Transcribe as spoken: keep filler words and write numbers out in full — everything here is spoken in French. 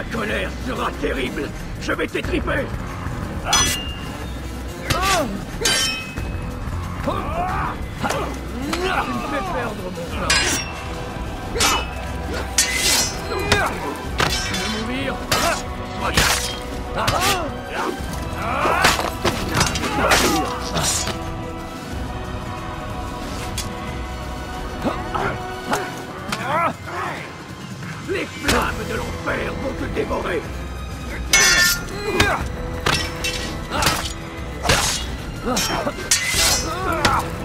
Ta colère sera terrible. Je vais t'étriper. Ah. Oh. Tu me fais perdre mon temps. Tu veux mourir? Les flammes de l'enfer vont te dévorer. Ah.